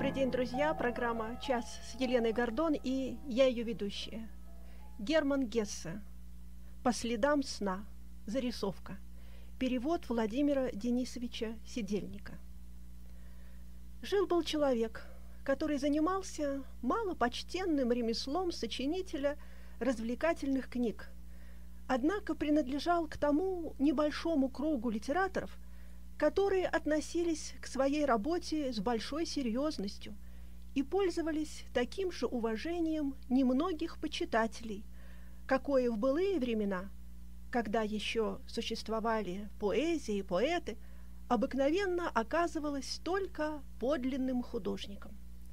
Добрый день, друзья! Программа «Час» с Еленой Гордон и я ее ведущая. Герман Гессе. «По следам сна». Зарисовка. Перевод Владимира Денисовича Сидельника. Жил-был человек, который занимался малопочтенным ремеслом сочинителя развлекательных книг, однако принадлежал к тому небольшому кругу литераторов, которые относились к своей работе с большой серьезностью и пользовались таким же уважением немногих почитателей, какое в былые времена, когда еще существовали поэзия и поэты, обыкновенно оказывалось только подлинным художником.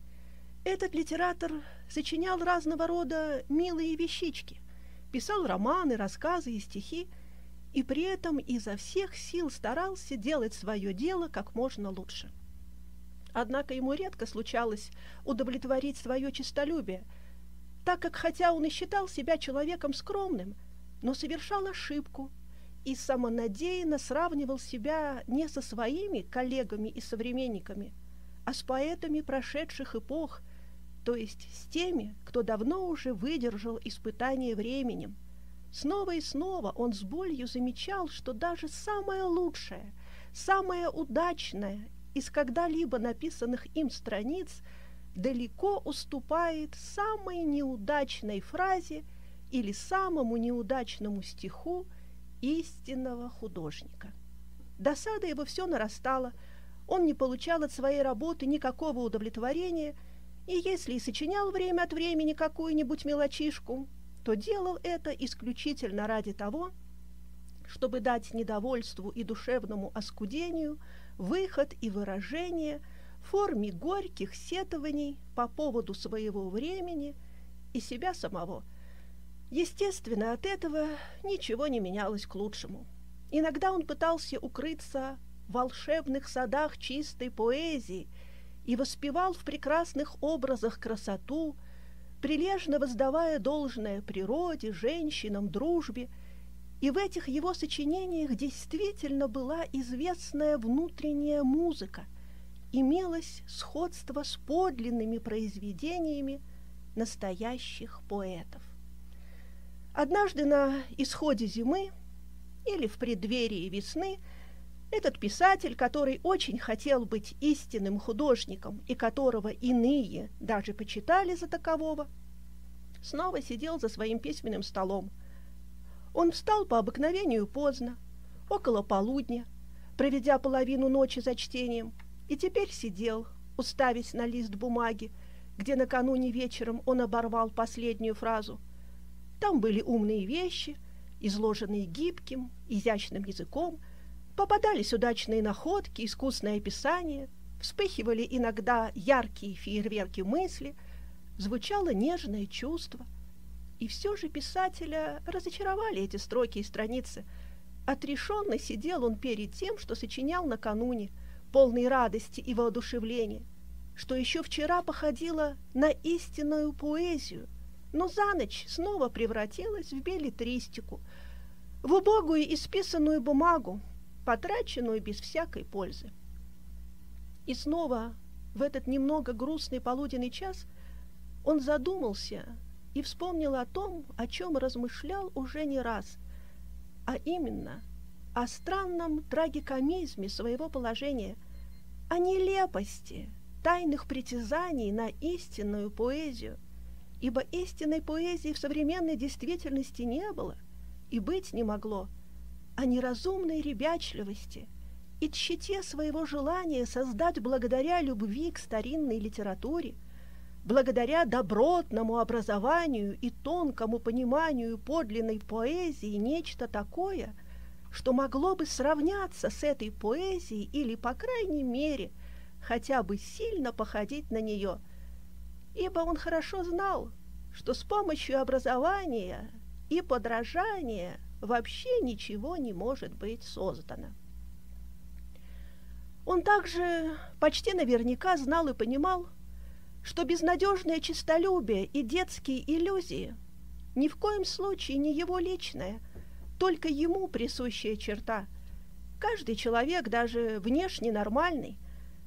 Этот литератор сочинял разного рода милые вещички, писал романы, рассказы и стихи, и при этом изо всех сил старался делать свое дело как можно лучше. Однако ему редко случалось удовлетворить свое честолюбие, так как, хотя он и считал себя человеком скромным, но совершал ошибку и самонадеянно сравнивал себя не со своими коллегами и современниками, а с поэтами прошедших эпох, то есть с теми, кто давно уже выдержал испытание временем. Снова и снова он с болью замечал, что даже самое лучшее, самое удачное из когда-либо написанных им страниц далеко уступает самой неудачной фразе или самому неудачному стиху истинного художника. Досада его все нарастала, он не получал от своей работы никакого удовлетворения, и если и сочинял время от времени какую-нибудь мелочишку, то делал это исключительно ради того, чтобы дать недовольству и душевному оскудению выход и выражение в форме горьких сетований по поводу своего времени и себя самого. Естественно, от этого ничего не менялось к лучшему. Иногда он пытался укрыться в волшебных садах чистой поэзии и воспевал в прекрасных образах красоту, прилежно воздавая должное природе, женщинам, дружбе, и в этих его сочинениях действительно была известная внутренняя музыка, имелось сходство с подлинными произведениями настоящих поэтов. Однажды на исходе зимы или в преддверии весны этот писатель, который очень хотел быть истинным художником и которого иные даже почитали за такового, снова сидел за своим письменным столом. Он встал по обыкновению поздно, около полудня, проведя половину ночи за чтением, и теперь сидел, уставясь на лист бумаги, где накануне вечером он оборвал последнюю фразу. Там были умные вещи, изложенные гибким, изящным языком, попадались удачные находки, искусное описание, вспыхивали иногда яркие фейерверки мысли, звучало нежное чувство. И все же писателя разочаровали эти строки и страницы. Отрешенно сидел он перед тем, что сочинял накануне, полный радости и воодушевления, что еще вчера походило на истинную поэзию, но за ночь снова превратилось в беллетристику, в убогую исписанную бумагу, потраченную без всякой пользы. И снова в этот немного грустный полуденный час он задумался и вспомнил о том, о чем размышлял уже не раз, а именно о странном трагикомизме своего положения, о нелепости тайных притязаний на истинную поэзию, ибо истинной поэзии в современной действительности не было и быть не могло, о неразумной ребячливости и тщете своего желания создать благодаря любви к старинной литературе, благодаря добротному образованию и тонкому пониманию подлинной поэзии нечто такое, что могло бы сравняться с этой поэзией или, по крайней мере, хотя бы сильно походить на нее, ибо он хорошо знал, что с помощью образования и подражания вообще ничего не может быть создано. Он также почти наверняка знал и понимал, что безнадежное честолюбие и детские иллюзии ни в коем случае не его личная, только ему присущая черта. Каждый человек, даже внешне нормальный,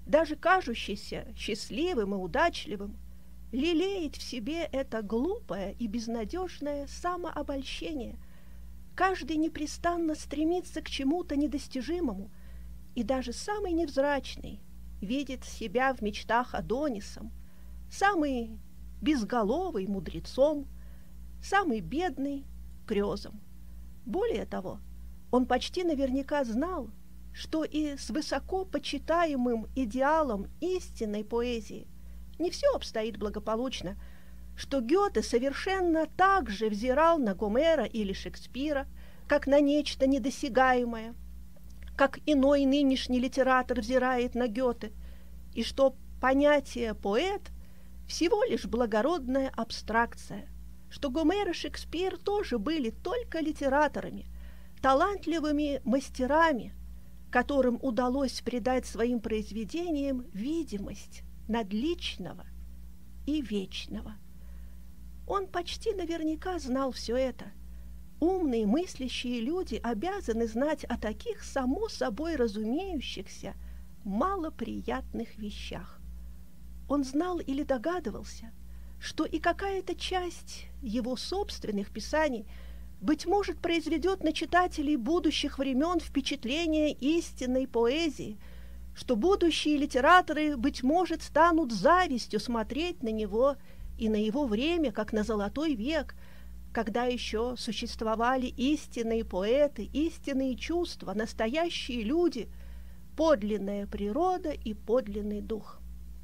даже кажущийся счастливым и удачливым, лелеет в себе это глупое и безнадежное самообольщение. Каждый непрестанно стремится к чему-то недостижимому, и даже самый невзрачный видит себя в мечтах Адонисом, самый безголовый мудрецом, самый бедный крёзом. Более того, он почти наверняка знал, что и с высоко почитаемым идеалом истинной поэзии не все обстоит благополучно, что Гёте совершенно так же взирал на Гомера или Шекспира, как на нечто недосягаемое, как иной нынешний литератор взирает на Гёте, и что понятие «поэт» всего лишь благородная абстракция, что Гомер и Шекспир тоже были только литераторами, талантливыми мастерами, которым удалось придать своим произведениям видимость надличного и вечного. Он почти наверняка знал все это. Умные мыслящие люди обязаны знать о таких само собой разумеющихся малоприятных вещах. Он знал или догадывался, что и какая-то часть его собственных писаний, быть может, произведет на читателей будущих времен впечатление истинной поэзии, что будущие литераторы, быть может, станут завистью смотреть на него и на его время, как на золотой век, когда еще существовали истинные поэты, истинные чувства, настоящие люди, подлинная природа и подлинный дух.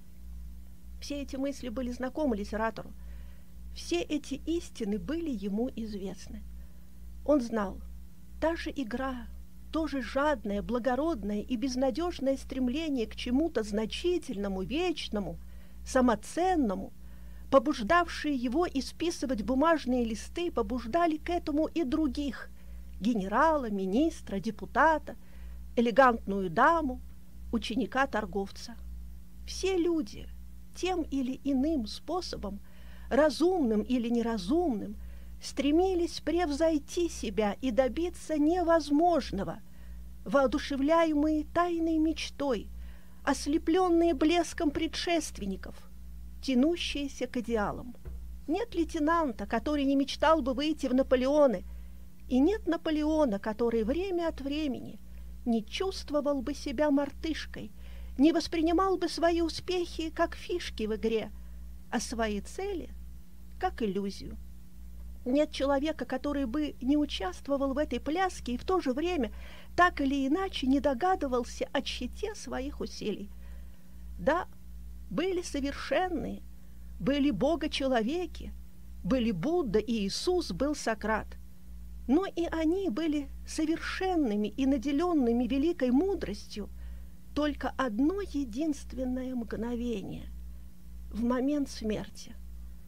Все эти мысли были знакомы литератору, все эти истины были ему известны. Он знал, та же игра, то же жадное, благородное и безнадежное стремление к чему-то значительному, вечному, самоценному, побуждавшие его исписывать бумажные листы, побуждали к этому и других – генерала, министра, депутата, элегантную даму, ученика-торговца. Все люди тем или иным способом, разумным или неразумным, стремились превзойти себя и добиться невозможного, воодушевляемые тайной мечтой, ослепленные блеском предшественников, тянущиеся к идеалам. Нет лейтенанта, который не мечтал бы выйти в Наполеоны, и нет Наполеона, который время от времени не чувствовал бы себя мартышкой, не воспринимал бы свои успехи как фишки в игре, а свои цели как иллюзию. Нет человека, который бы не участвовал в этой пляске и в то же время так или иначе не догадывался о тщете своих усилий. Да, были совершенные, были бога-человеки, были Будда и Иисус, был Сократ. Но и они были совершенными и наделенными великой мудростью только одно единственное мгновение – в момент смерти.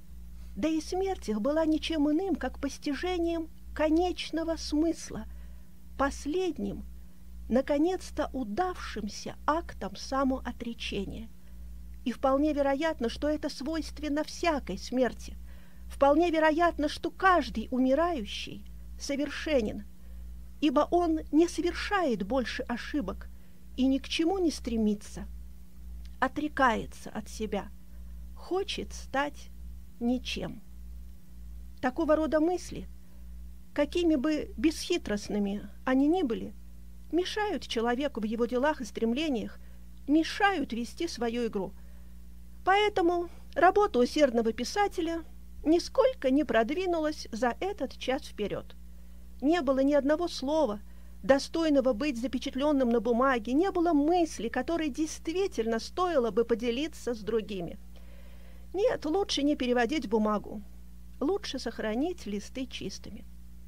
Да и смерть их была ничем иным, как постижением конечного смысла, последним, наконец-то удавшимся актом самоотречения. И вполне вероятно, что это свойственно всякой смерти. Вполне вероятно, что каждый умирающий совершенен, ибо он не совершает больше ошибок и ни к чему не стремится, отрекается от себя, хочет стать ничем. Такого рода мысли, какими бы бесхитростными они ни были, мешают человеку в его делах и стремлениях, мешают вести свою игру. Поэтому работа усердного писателя нисколько не продвинулась за этот час вперед. Не было ни одного слова, достойного быть запечатленным на бумаге, не было мысли, которой действительно стоило бы поделиться с другими. Нет, лучше не переводить бумагу, лучше сохранить листы чистыми.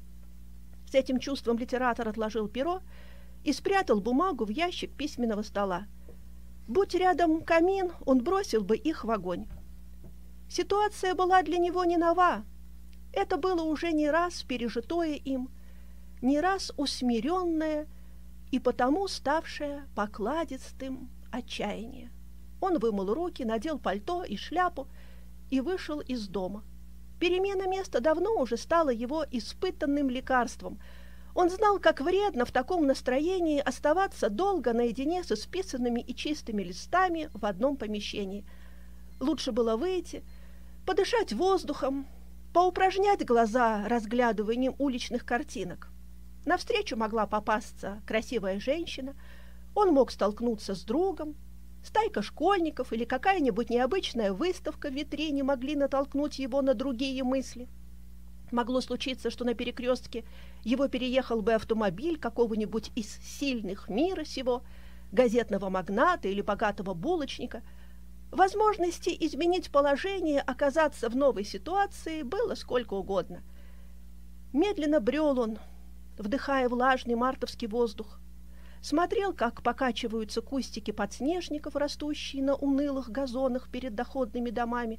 С этим чувством литератор отложил перо и спрятал бумагу в ящик письменного стола. Будь рядом камин, он бросил бы их в огонь. Ситуация была для него не нова. Это было уже не раз пережитое им, не раз усмиренное и потому ставшее покладистым отчаяние. Он вымыл руки, надел пальто и шляпу и вышел из дома. Перемена места давно уже стала его испытанным лекарством. Он знал, как вредно в таком настроении оставаться долго наедине с исписанными и чистыми листами в одном помещении. Лучше было выйти, подышать воздухом, поупражнять глаза разглядыванием уличных картинок. Навстречу могла попасться красивая женщина, он мог столкнуться с другом, стайка школьников или какая-нибудь необычная выставка в витрине могли натолкнуть его на другие мысли. Могло случиться, что на перекрестке его переехал бы автомобиль какого-нибудь из сильных мира сего, газетного магната или богатого булочника. Возможности изменить положение, оказаться в новой ситуации было сколько угодно. Медленно брел он, вдыхая влажный мартовский воздух. Смотрел, как покачиваются кустики подснежников, растущие на унылых газонах перед доходными домами.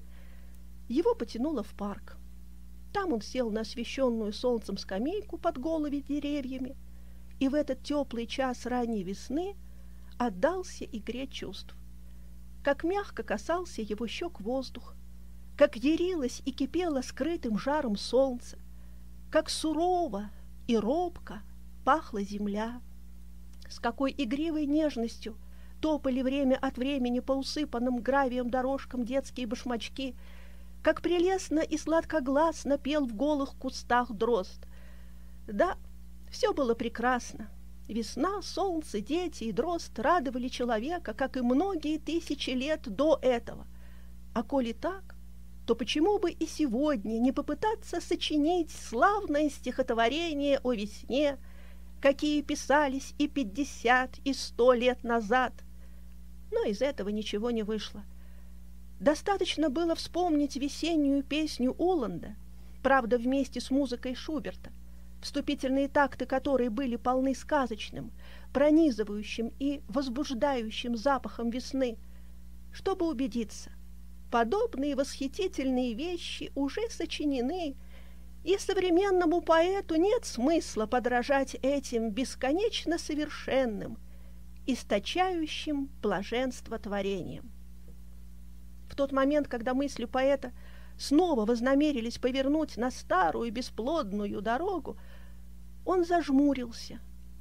Его потянуло в парк. Там он сел на освещенную солнцем скамейку под голыми деревьями и в этот теплый час ранней весны отдался игре чувств. Как мягко касался его щек воздух, как ярилось и кипело скрытым жаром солнце, как сурово и робко пахла земля, с какой игривой нежностью топали время от времени по усыпанным гравием дорожкам детские башмачки, как прелестно и сладкогласно пел в голых кустах дрозд. Да, все было прекрасно. Весна, солнце, дети и дрозд радовали человека, как и многие тысячи лет до этого. А коли так, то почему бы и сегодня не попытаться сочинить славное стихотворение о весне, какие писались и 50, и 100 лет назад? Но из этого ничего не вышло. Достаточно было вспомнить весеннюю песню Уланда, правда, вместе с музыкой Шуберта, вступительные такты которой были полны сказочным, пронизывающим и возбуждающим запахом весны, чтобы убедиться, подобные восхитительные вещи уже сочинены, и современному поэту нет смысла подражать этим бесконечно совершенным, источающим блаженство творениям. В тот момент, когда мысли поэта снова вознамерились повернуть на старую бесплодную дорогу, он зажмурился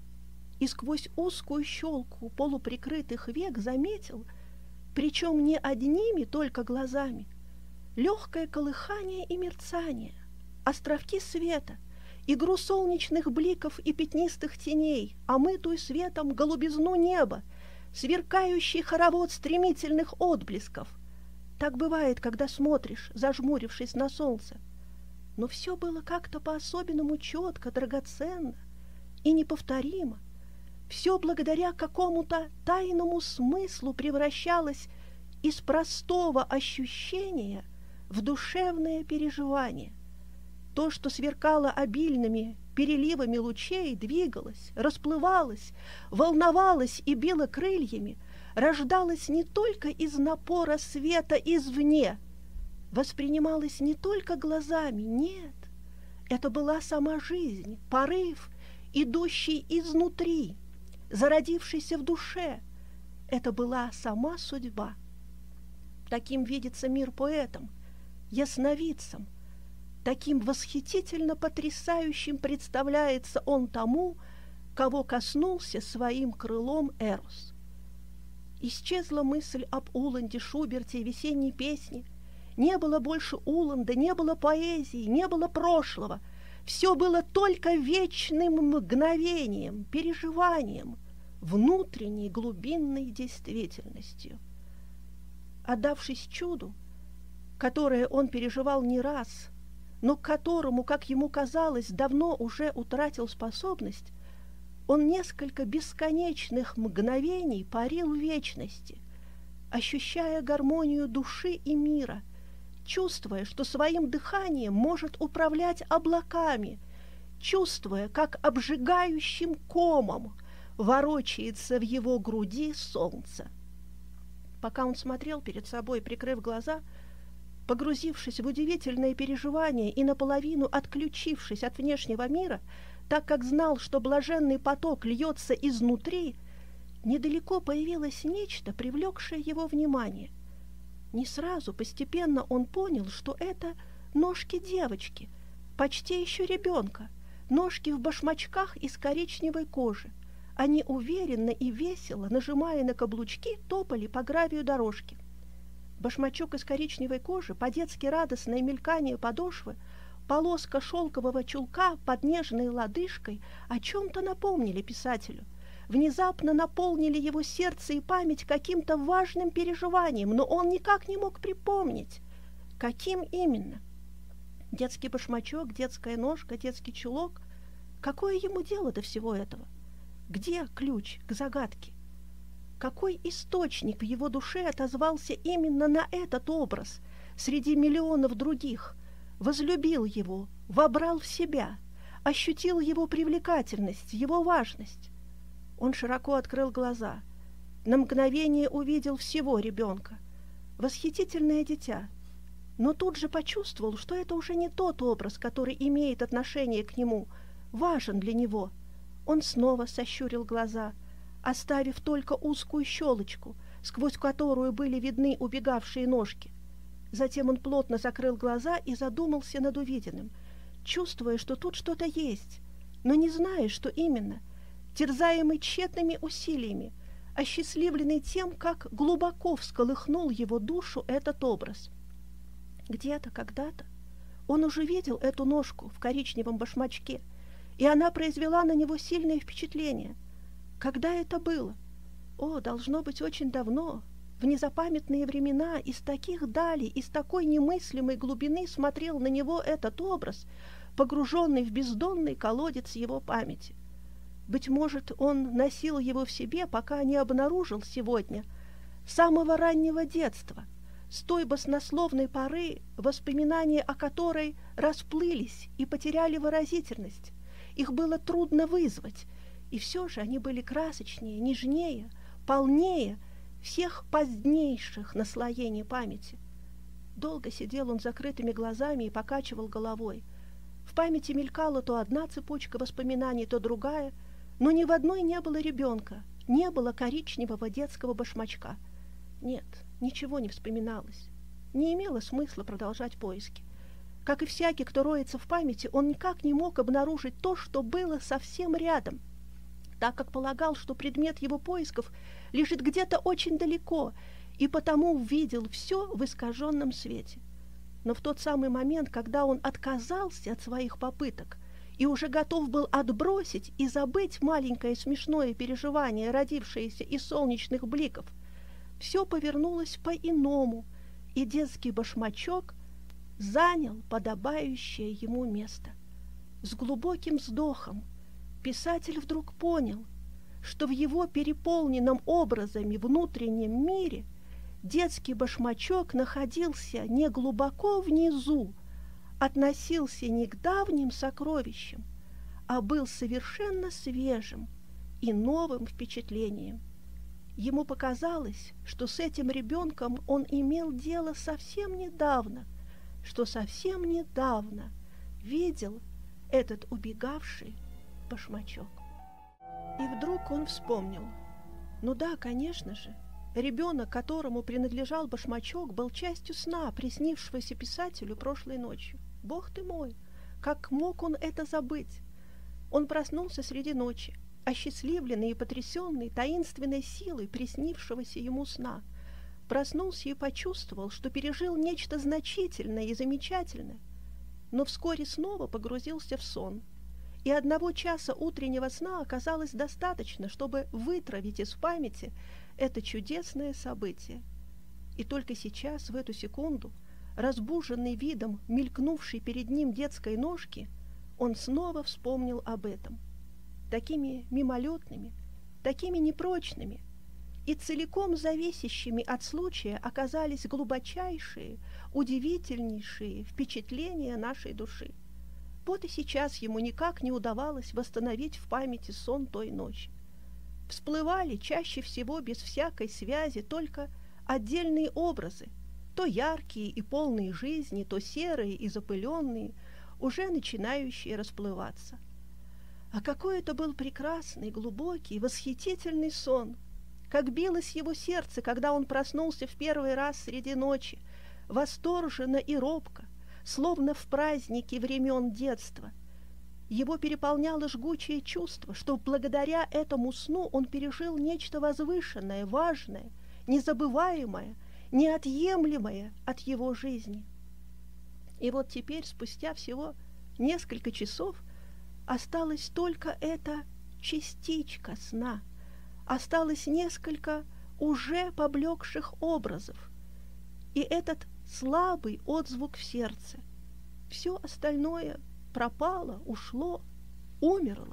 и сквозь узкую щелку полуприкрытых век заметил, причем не одними только глазами, легкое колыхание и мерцание, островки света, игру солнечных бликов и пятнистых теней, омытую светом голубизну неба, сверкающий хоровод стремительных отблесков. Так бывает, когда смотришь, зажмурившись на солнце. Но все было как-то по-особенному четко, драгоценно и неповторимо. Все благодаря какому-то тайному смыслу превращалось из простого ощущения в душевное переживание. То, что сверкало обильными переливами лучей, двигалось, расплывалось, волновалось и било крыльями, рождалось не только из напора света извне, воспринималось не только глазами, нет, это была сама жизнь, порыв, идущий изнутри, зародившийся в душе, это была сама судьба. Таким видится мир поэтам, ясновидцам, таким восхитительно потрясающим представляется он тому, кого коснулся своим крылом Эрос. Исчезла мысль об Уланде, Шуберте и весенней песне. Не было больше Уланда, не было поэзии, не было прошлого. Все было только вечным мгновением, переживанием, внутренней глубинной действительностью. Отдавшись чуду, которое он переживал не раз, но к которому, как ему казалось, давно уже утратил способность, он несколько бесконечных мгновений парил в вечности, ощущая гармонию души и мира, чувствуя, что своим дыханием может управлять облаками, чувствуя, как обжигающим комом ворочается в его груди солнце. Пока он смотрел перед собой, прикрыв глаза, погрузившись в удивительное переживание и наполовину отключившись от внешнего мира, так как знал, что блаженный поток льется изнутри, недалеко появилось нечто, привлекшее его внимание. Не сразу, постепенно он понял, что это ножки девочки, почти еще ребенка, Ножки в башмачках из коричневой кожи. Они уверенно и весело, нажимая на каблучки, топали по гравию дорожки. Башмачок из коричневой кожи, по-детски радостное мелькание подошвы, полоска шелкового чулка под нежной лодыжкой о чем-то напомнили писателю, внезапно наполнили его сердце и память каким-то важным переживанием, но он никак не мог припомнить, каким именно. Детский башмачок, детская ножка, детский чулок. Какое ему дело до всего этого? Где ключ к загадке? Какой источник в его душе отозвался именно на этот образ среди миллионов других, возлюбил его, вобрал в себя, ощутил его привлекательность, его важность? Он широко открыл глаза, на мгновение увидел всего ребенка, восхитительное дитя, но тут же почувствовал, что это уже не тот образ, который имеет отношение к нему, важен для него. Он снова сощурил глаза, оставив только узкую щелочку, сквозь которую были видны убегавшие ножки. Затем он плотно закрыл глаза и задумался над увиденным, чувствуя, что тут что-то есть, но не зная, что именно, терзаемый тщетными усилиями, осчастливленный тем, как глубоко всколыхнул его душу этот образ. Где-то, когда-то он уже видел эту ножку в коричневом башмачке, и она произвела на него сильное впечатление. Когда это было? О, должно быть, очень давно, в незапамятные времена, из таких далей, из такой немыслимой глубины смотрел на него этот образ, погруженный в бездонный колодец его памяти. Быть может, он носил его в себе, пока не обнаружил сегодня, с самого раннего детства, с той баснословной поры, воспоминания о которой расплылись и потеряли выразительность. Их было трудно вызвать, и все же они были красочнее, нежнее, полнее всех позднейших наслоений памяти. Долго сидел он с закрытыми глазами и покачивал головой. В памяти мелькала то одна цепочка воспоминаний, то другая, но ни в одной не было ребенка, не было коричневого детского башмачка. Нет, ничего не вспоминалось. Не имело смысла продолжать поиски. Как и всякий, кто роется в памяти, он никак не мог обнаружить то, что было совсем рядом, так как полагал, что предмет его поисков лежит где-то очень далеко, и потому видел все в искаженном свете. Но в тот самый момент, когда он отказался от своих попыток и уже готов был отбросить и забыть маленькое смешное переживание, родившееся из солнечных бликов, все повернулось по-иному, и детский башмачок занял подобающее ему место. С глубоким вздохом писатель вдруг понял, что в его переполненном образами внутреннем мире детский башмачок находился не глубоко внизу, относился не к давним сокровищам, а был совершенно свежим и новым впечатлением. Ему показалось, что с этим ребенком он имел дело совсем недавно, что совсем недавно видел этот убегавший башмачок. И вдруг он вспомнил. Ну да, конечно же, ребенок, которому принадлежал башмачок, был частью сна, приснившегося писателю прошлой ночью. Бог ты мой, как мог он это забыть? Он проснулся среди ночи, осчастливленный и потрясенный таинственной силой приснившегося ему сна. Проснулся и почувствовал, что пережил нечто значительное и замечательное, но вскоре снова погрузился в сон. И 1 часа утреннего сна оказалось достаточно, чтобы вытравить из памяти это чудесное событие. И только сейчас, в эту секунду, разбуженный видом мелькнувшей перед ним детской ножки, он снова вспомнил об этом. Такими мимолетными, такими непрочными и целиком зависящими от случая оказались глубочайшие, удивительнейшие впечатления нашей души. Вот и сейчас ему никак не удавалось восстановить в памяти сон той ночи. Всплывали чаще всего без всякой связи только отдельные образы, то яркие и полные жизни, то серые и запыленные, уже начинающие расплываться. А какой это был прекрасный, глубокий, восхитительный сон! Как билось его сердце, когда он проснулся в первый раз среди ночи, восторженно и робко, словно в празднике времен детства. Его переполняло жгучее чувство, что благодаря этому сну он пережил нечто возвышенное, важное, незабываемое, неотъемлемое от его жизни. И вот теперь, спустя всего несколько часов, осталась только эта частичка сна, осталось несколько уже поблекших образов, и этот слабый отзвук в сердце. Все остальное пропало, ушло, умерло.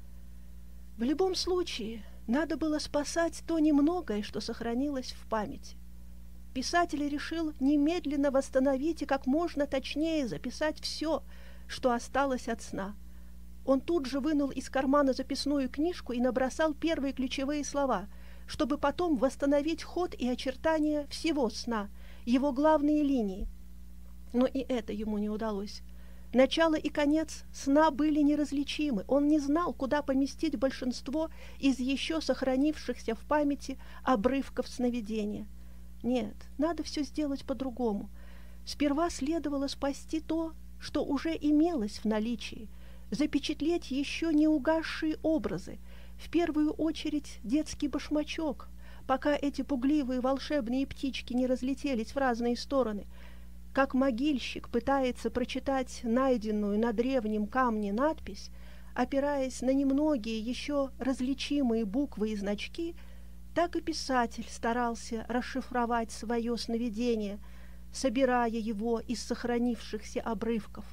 В любом случае, надо было спасать то немногое, что сохранилось в памяти. Писатель решил немедленно восстановить и как можно точнее записать все, что осталось от сна. Он тут же вынул из кармана записную книжку и набросал первые ключевые слова, чтобы потом восстановить ход и очертания всего сна, его главные линии. Но и это ему не удалось. Начало и конец сна были неразличимы. Он не знал, куда поместить большинство из еще сохранившихся в памяти обрывков сновидения. Нет, надо все сделать по-другому. Сперва следовало спасти то, что уже имелось в наличии, запечатлеть еще не угасшие образы, в первую очередь детский башмачок, пока эти пугливые волшебные птички не разлетелись в разные стороны, как могильщик пытается прочитать найденную на древнем камне надпись, опираясь на немногие еще различимые буквы и значки, так и писатель старался расшифровать свое сновидение, собирая его из сохранившихся обрывков.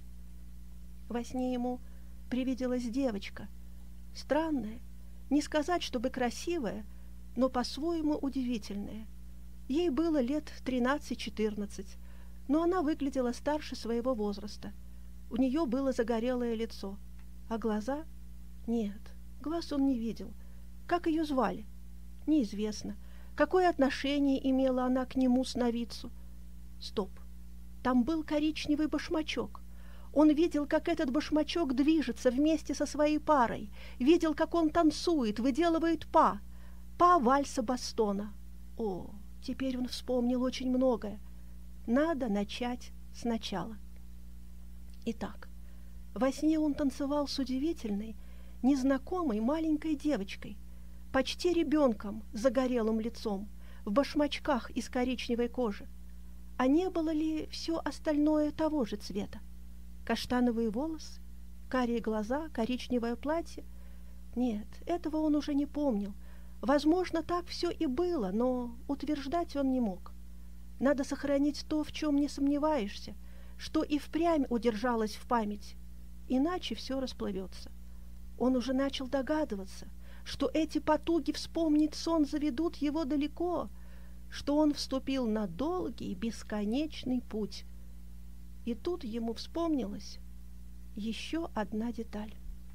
Во сне ему привиделась девочка, странная, не сказать, чтобы красивая, но по-своему удивительная. Ей было лет 13-14, но она выглядела старше своего возраста. У нее было загорелое лицо, а глаза? Нет, глаз он не видел. Как ее звали? Неизвестно. Какое отношение имела она к нему, сновидцу? Стоп, там был коричневый башмачок. Он видел, как этот башмачок движется вместе со своей парой, видел, как он танцует, выделывает па вальса Бастона. О, теперь он вспомнил очень многое. Надо начать сначала. Итак, во сне он танцевал с удивительной, незнакомой маленькой девочкой, почти ребенком с загорелым лицом, в башмачках из коричневой кожи. А не было ли все остальное того же цвета? Каштановые волосы, карие глаза, коричневое платье? Нет, этого он уже не помнил. Возможно, так все и было, но утверждать он не мог. Надо сохранить то, в чем не сомневаешься, что и впрямь удержалось в памяти, иначе все расплывется. Он уже начал догадываться, что эти потуги вспомнить сон заведут его далеко, что он вступил на долгий, бесконечный путь. И тут ему вспомнилась еще одна деталь.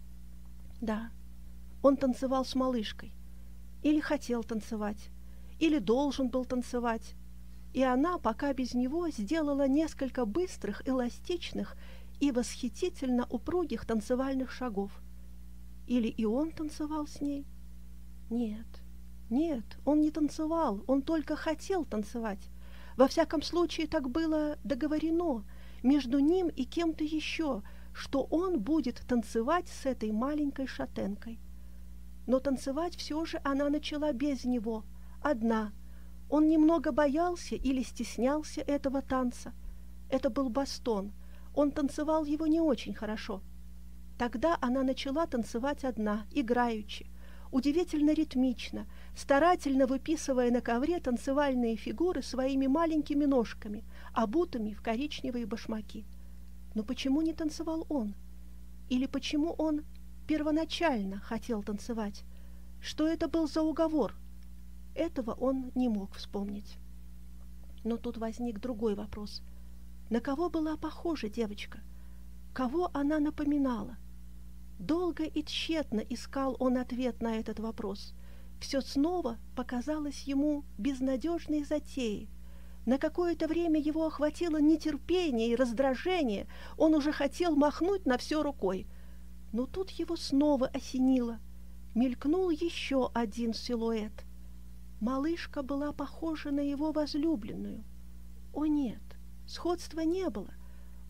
Да, он танцевал с малышкой, или хотел танцевать, или должен был танцевать, и она, пока без него, сделала несколько быстрых, эластичных и восхитительно упругих танцевальных шагов. Или и он танцевал с ней? Нет, нет, он не танцевал, он только хотел танцевать. Во всяком случае, так было договорено между ним и кем-то еще, что он будет танцевать с этой маленькой шатенкой. Но танцевать все же она начала без него, одна. Он немного боялся или стеснялся этого танца. Это был бастон, он танцевал его не очень хорошо. Тогда она начала танцевать одна, играючи, удивительно ритмично, старательно выписывая на ковре танцевальные фигуры своими маленькими ножками, обутыми в коричневые башмаки. Но почему не танцевал он? Или почему он первоначально хотел танцевать? Что это был за уговор? Этого он не мог вспомнить. Но тут возник другой вопрос. На кого была похожа девочка? Кого она напоминала? Долго и тщетно искал он ответ на этот вопрос. Все снова показалось ему безнадежной затеей. На какое-то время его охватило нетерпение и раздражение. Он уже хотел махнуть на все рукой. Но тут его снова осенило. Мелькнул еще один силуэт. Малышка была похожа на его возлюбленную. О нет, сходства не было.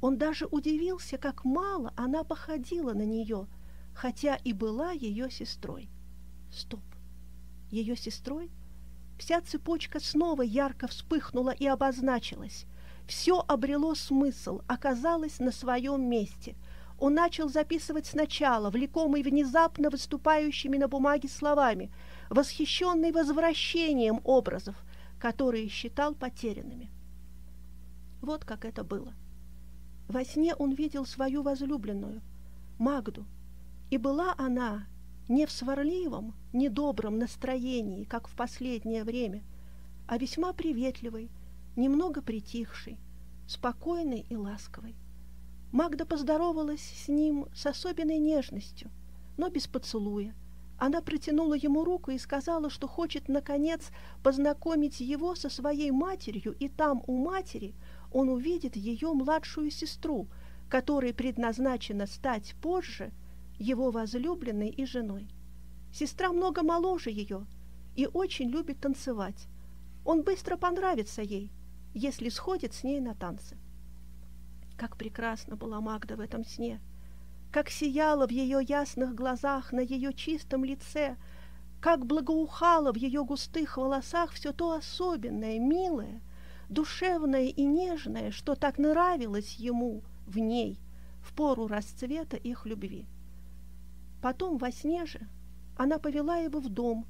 Он даже удивился, как мало она походила на нее, хотя и была ее сестрой. Стоп! Ее сестрой? Вся цепочка снова ярко вспыхнула и обозначилась. Все обрело смысл, оказалось на своем месте. Он начал записывать сначала, влекомый внезапно выступающими на бумаге словами, восхищенный возвращением образов, которые считал потерянными. Вот как это было. Во сне он видел свою возлюбленную, Магду, и была она не в сварливом, недобром настроении, как в последнее время, а весьма приветливой, немного притихшей, спокойной и ласковой. Магда поздоровалась с ним с особенной нежностью, но без поцелуя. Она протянула ему руку и сказала, что хочет, наконец, познакомить его со своей матерью, и там у матери он увидит ее младшую сестру, которой предназначено стать позже его возлюбленной и женой. Сестра много моложе ее и очень любит танцевать. Он быстро понравится ей, если сходит с ней на танцы. Как прекрасна была Магда в этом сне! Как сияло в ее ясных глазах, на ее чистом лице, как благоухало в ее густых волосах все то особенное, милое, душевное и нежное, что так нравилось ему в ней в пору расцвета их любви. Потом во сне же она повела его в дом,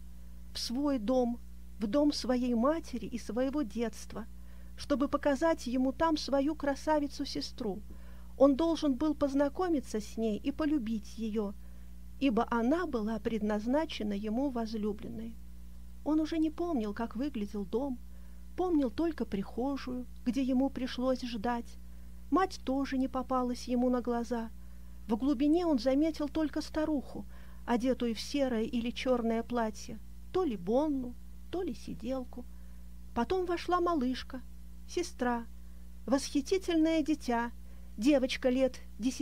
в дом своей матери и своего детства, чтобы показать ему там свою красавицу-сестру. Он должен был познакомиться с ней и полюбить ее, ибо она была предназначена ему возлюбленной. Он уже не помнил, как выглядел дом, помнил только прихожую, где ему пришлось ждать. Мать тоже не попалась ему на глаза. В глубине он заметил только старуху, одетую в серое или черное платье, то ли Бонну, то ли сиделку. Потом вошла малышка, сестра, восхитительное дитя, девочка лет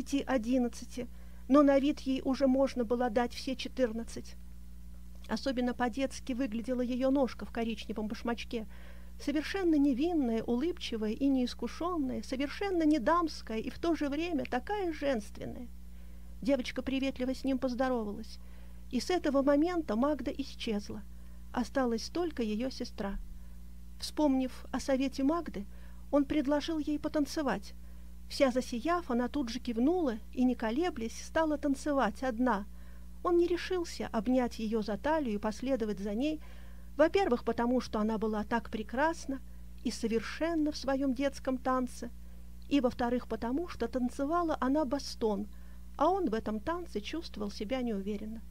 10-11, но на вид ей уже можно было дать все 14. Особенно по-детски выглядела ее ножка в коричневом башмачке, совершенно невинная, улыбчивая и неискушенная, совершенно не дамская и в то же время такая женственная. Девочка приветливо с ним поздоровалась, и с этого момента Магда исчезла. Осталась только ее сестра. Вспомнив о совете Магды, он предложил ей потанцевать. Вся засияв, она тут же кивнула и, не колеблясь, стала танцевать одна. Он не решился обнять ее за талию и последовать за ней, во-первых, потому что она была так прекрасна и совершенна в своем детском танце, и, во-вторых, потому что танцевала она бастон, а он в этом танце чувствовал себя неуверенно.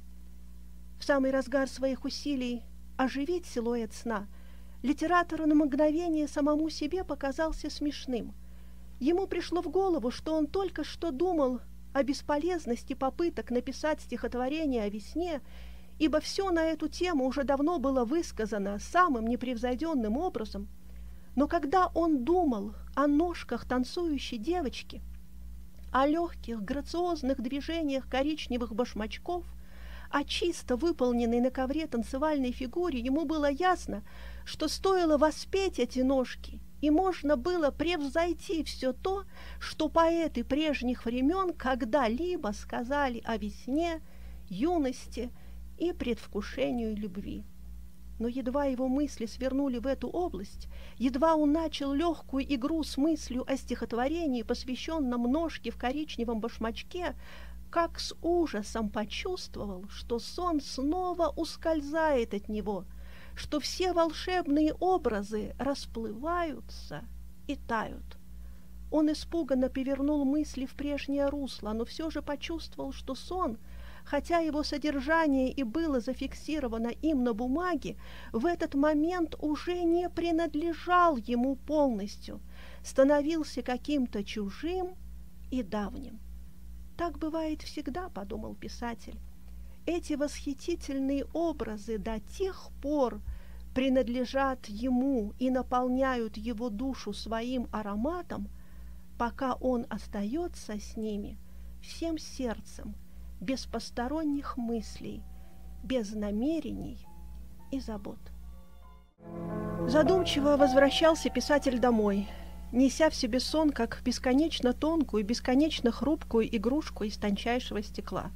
В самый разгар своих усилий оживить силуэт сна литератор на мгновение самому себе показался смешным. Ему пришло в голову, что он только что думал о бесполезности попыток написать стихотворение о весне, ибо все на эту тему уже давно было высказано самым непревзойденным образом. Но когда он думал о ножках танцующей девочки, о легких, грациозных движениях коричневых башмачков, о чисто выполненной на ковре танцевальной фигуре, ему было ясно, что стоило воспеть эти ножки, и можно было превзойти все то, что поэты прежних времен когда-либо сказали о весне, юности и предвкушению любви. Но едва его мысли свернули в эту область, едва он начал легкую игру с мыслью о стихотворении, посвященном ножке в коричневом башмачке, как с ужасом почувствовал, что сон снова ускользает от него, что все волшебные образы расплываются и тают. Он испуганно повернул мысли в прежнее русло, но все же почувствовал, что сон, хотя его содержание и было зафиксировано им на бумаге, в этот момент уже не принадлежал ему полностью, становился каким-то чужим и давним. «Так бывает всегда», — подумал писатель. «Эти восхитительные образы до тех пор принадлежат ему и наполняют его душу своим ароматом, пока он остается с ними всем сердцем, без посторонних мыслей, без намерений и забот». Задумчиво возвращался писатель домой. неся в себе сон, как бесконечно тонкую, бесконечно хрупкую игрушку из тончайшего стекла.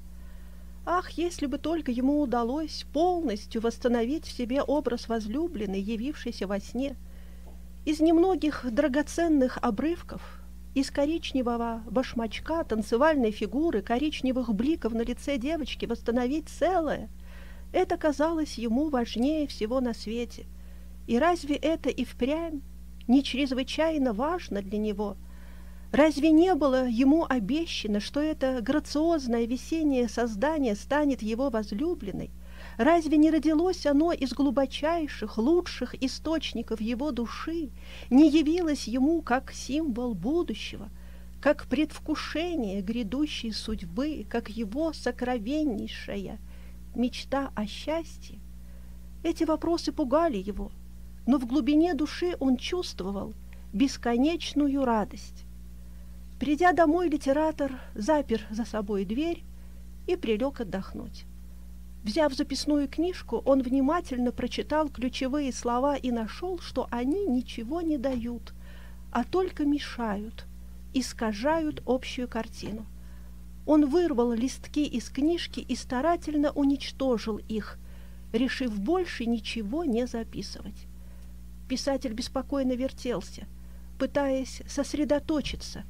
Ах, если бы только ему удалось полностью восстановить в себе образ возлюбленной, явившейся во сне, из немногих драгоценных обрывков, из коричневого башмачка, танцевальной фигуры, коричневых бликов на лице девочки восстановить целое, это казалось ему важнее всего на свете. И разве это и впрямь не чрезвычайно важно для него? Разве не было ему обещано, что это грациозное весеннее создание станет его возлюбленной? Разве не родилось оно из глубочайших, лучших источников его души, не явилось ему как символ будущего, как предвкушение грядущей судьбы, как его сокровеннейшая мечта о счастье? Эти вопросы пугали его, но в глубине души он чувствовал бесконечную радость. Придя домой, литератор запер за собой дверь и прилег отдохнуть. Взяв записную книжку, он внимательно прочитал ключевые слова и нашел, что они ничего не дают, а только мешают, искажают общую картину. Он вырвал листки из книжки и старательно уничтожил их, решив больше ничего не записывать. Писатель беспокойно вертелся, пытаясь сосредоточиться,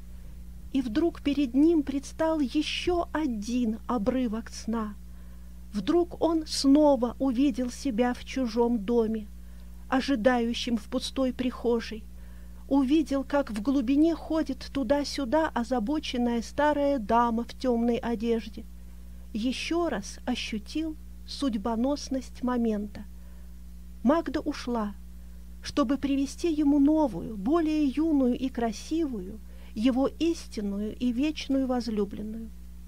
и вдруг перед ним предстал еще один обрывок сна. Вдруг он снова увидел себя в чужом доме, ожидающем в пустой прихожей, увидел, как в глубине ходит туда-сюда озабоченная старая дама в темной одежде, еще раз ощутил судьбоносность момента. Магда ушла, чтобы привести ему новую, более юную и красивую, его истинную и вечную возлюбленную.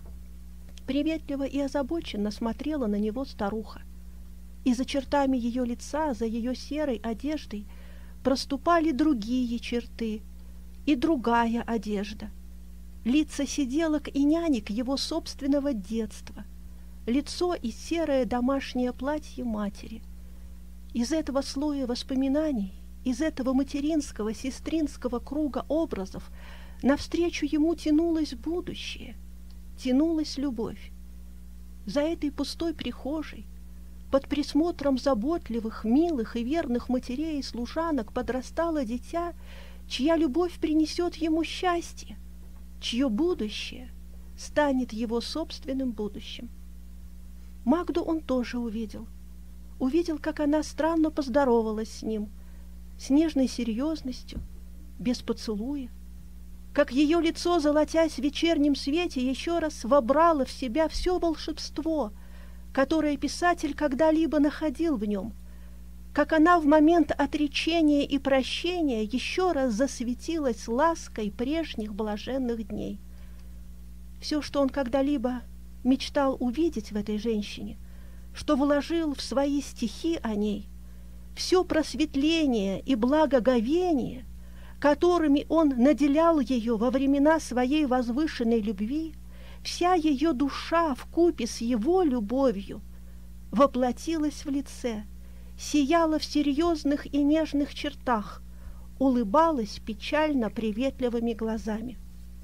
Приветливо и озабоченно смотрела на него старуха, и за чертами ее лица, за ее серой одеждой проступали другие черты и другая одежда. Лица сиделок и нянек его собственного детства, лицо и серое домашнее платье матери. Из этого слоя воспоминаний, из этого материнского, сестринского круга образов навстречу ему тянулось будущее, тянулась любовь. За этой пустой прихожей, под присмотром заботливых, милых и верных матерей и служанок подрастало дитя, чья любовь принесет ему счастье, чье будущее станет его собственным будущим. Магду он тоже увидел. Увидел, как она странно поздоровалась с ним, с нежной серьезностью, без поцелуя, как ее лицо, золотясь в вечернем свете, еще раз вобрало в себя все волшебство, которое писатель когда-либо находил в нем, как она в момент отречения и прощения еще раз засветилась лаской прежних блаженных дней. Все, что он когда-либо мечтал увидеть в этой женщине, что вложил в свои стихи о ней, все просветление и благоговение, которыми он наделял ее во времена своей возвышенной любви, вся ее душа вкупе с его любовью воплотилась в лице, сияла в серьезных и нежных чертах, улыбалась печально приветливыми глазами.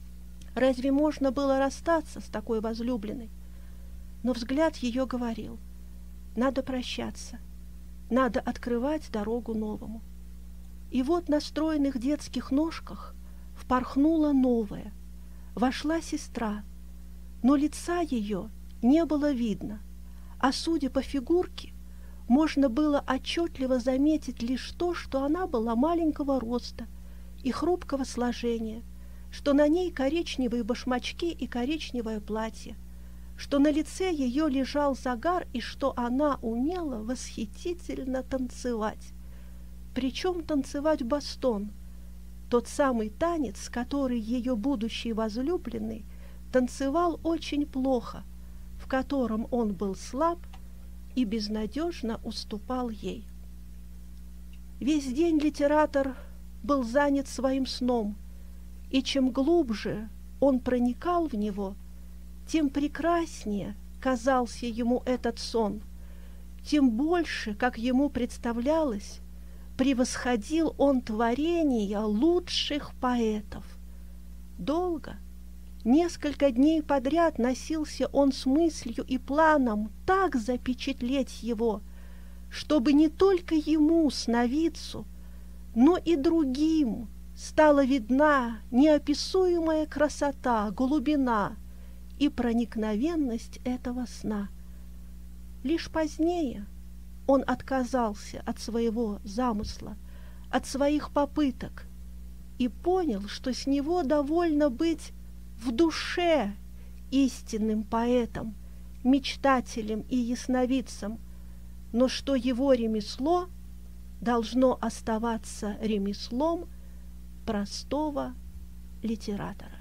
Разве можно было расстаться с такой возлюбленной? Но взгляд ее говорил: надо прощаться, надо открывать дорогу новому. И вот на стройных детских ножках впорхнула новая, вошла сестра, но лица ее не было видно, а судя по фигурке, можно было отчетливо заметить лишь то, что она была маленького роста и хрупкого сложения, что на ней коричневые башмачки и коричневое платье, что на лице ее лежал загар и что она умела восхитительно танцевать. Причем танцевать бастон, тот самый танец, который ее будущий возлюбленный танцевал очень плохо, в котором он был слаб и безнадежно уступал ей. Весь день литератор был занят своим сном, и чем глубже он проникал в него, тем прекраснее казался ему этот сон, тем больше, как ему представлялось, превосходил он творения лучших поэтов. Долго, несколько дней подряд носился он с мыслью и планом так запечатлеть его, чтобы не только ему, сновидцу, но и другим стала видна неописуемая красота, глубина и проникновенность этого сна. Лишь позднее он отказался от своего замысла, от своих попыток и понял, что с него довольно быть в душе истинным поэтом, мечтателем и ясновидцем, но что его ремесло должно оставаться ремеслом простого литератора.